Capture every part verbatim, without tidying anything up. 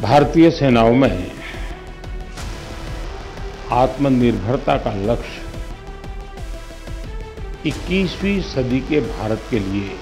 भारतीय सेनाओं में आत्मनिर्भरता का लक्ष्य इक्कीसवीं सदी के भारत के लिए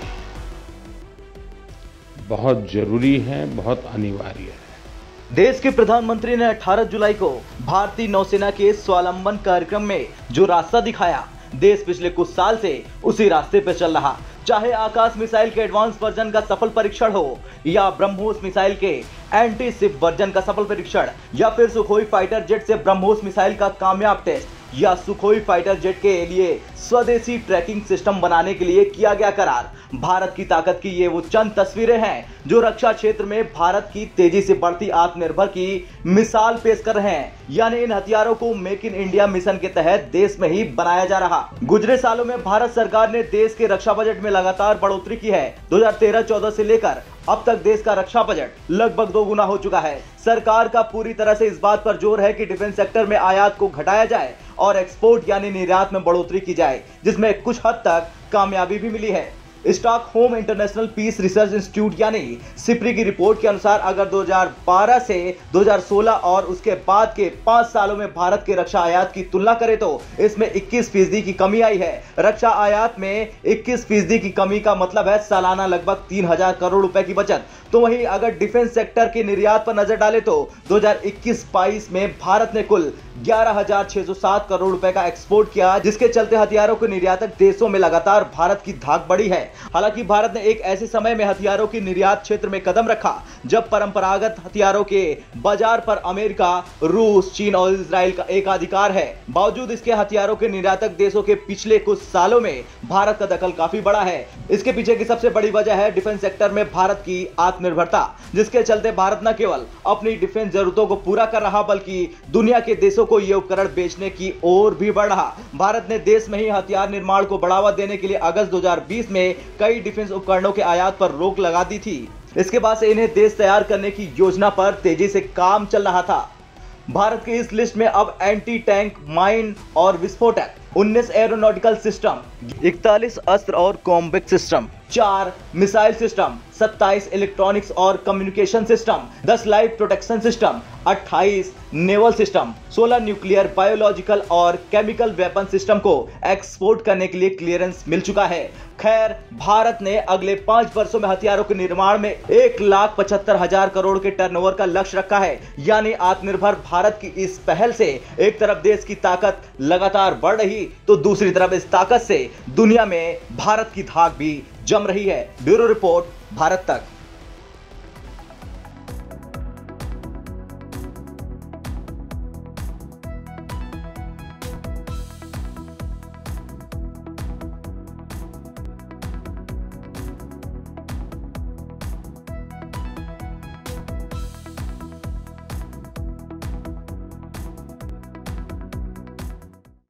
बहुत जरूरी है, बहुत अनिवार्य है। देश के प्रधानमंत्री ने अठारह जुलाई को भारतीय नौसेना के स्वावलंबन कार्यक्रम में जो रास्ता दिखाया, देश पिछले कुछ साल से उसी रास्ते पर चल रहा। चाहे आकाश मिसाइल के एडवांस वर्जन का सफल परीक्षण हो, या ब्रह्मोस मिसाइल के एंटी शिप वर्जन का सफल परीक्षण, या फिर सुखोई फाइटर जेट से ब्रह्मोस मिसाइल का कामयाब टेस्ट, या सुखोई फाइटर जेट के लिए स्वदेशी ट्रैकिंग सिस्टम बनाने के लिए किया गया करार। भारत की ताकत की ये वो चंद तस्वीरें हैं जो रक्षा क्षेत्र में भारत की तेजी से बढ़ती आत्मनिर्भर की मिसाल पेश कर रहे हैं। यानी इन हथियारों को मेक इन इंडिया मिशन के तहत देश में ही बनाया जा रहा। गुजरे सालों में भारत सरकार ने देश के रक्षा बजट में लगातार बढ़ोतरी की है। दो हज़ार तेरह चौदह से लेकर अब तक देश का रक्षा बजट लगभग दो गुना हो चुका है। सरकार का पूरी तरह से इस बात पर जोर है कि डिफेंस सेक्टर में आयात को घटाया जाए और एक्सपोर्ट यानी निर्यात में बढ़ोतरी की जाए, जिसमें कुछ हद तक कामयाबी भी मिली है। Stockholm International Peace Research Institute यानी सिप्री की रिपोर्ट के अनुसार अगर दो हज़ार बारह से दो हज़ार सोलह और उसके बाद के पांच सालों में भारत के रक्षा आयात की तुलना करें तो इसमें इक्कीस फीसदी की कमी आई है। रक्षा आयात में इक्कीस फीसदी की कमी का मतलब है सालाना लगभग तीन हजार करोड़ रुपए की बचत। तो वहीं अगर डिफेंस सेक्टर के निर्यात पर नजर डाले तो दो हज़ार इक्कीस बाईस में भारत ने कुल ग्यारह हजार छह सौ सात करोड़ रुपए का एक्सपोर्ट किया, जिसके चलते हथियारों के निर्यातक देशों में लगातार भारत की धाक बढ़ी है। हालांकि भारत ने एक ऐसे समय में हथियारों की निर्यात क्षेत्र में कदम रखा जब परंपरागत हथियारों के बाजार पर अमेरिका, रूस, चीन और इजराइल का एकाधिकार है। बावजूद इसके हथियारों के निर्यातक देशों के पिछले कुछ सालों में भारत का दखल काफी बड़ा है। इसके पीछे की सबसे बड़ी वजह है डिफेंस सेक्टर में भारत की आत्मनिर्भरता, जिसके चलते भारत न केवल अपनी डिफेंस जरूरतों को पूरा कर रहा बल्कि दुनिया के देशों को ये उपकरण बेचने की ओर भी बढ़ रहा। भारत ने देश में ही हथियार निर्माण को बढ़ावा देने के लिए अगस्त दो हज़ार बीस में कई डिफेंस उपकरणों के आयात पर रोक लगा दी थी। इसके बाद से इन्हें देश तैयार करने की योजना पर तेजी से काम चल रहा था। भारत की इस लिस्ट में अब एंटी टैंक, माइन और विस्फोटक, उन्नीस एरोनॉटिकल सिस्टम, इकतालीस अस्त्र और कॉम्बैट सिस्टम, चार मिसाइल सिस्टम, सत्ताईस इलेक्ट्रॉनिक्स और कम्युनिकेशन सिस्टम, दस लाइफ प्रोटेक्शन सिस्टम, अट्ठाईस नेवल सिस्टम, सोलह न्यूक्लियर, बायोलॉजिकल और केमिकल वेपन सिस्टम को एक्सपोर्ट करने के लिए क्लियरेंस मिल चुका है। खैर, भारत ने अगले पांच वर्षों में हथियारों के निर्माण में एक लाख पचहत्तर हजार करोड़ के टर्नओवर का लक्ष्य रखा है। यानी आत्मनिर्भर भारत की इस पहल से एक तरफ देश की ताकत लगातार बढ़ रही तो दूसरी तरफ इस ताकत से दुनिया में भारत की धाक भी जम रही है। ब्यूरो रिपोर्ट, भारत तक।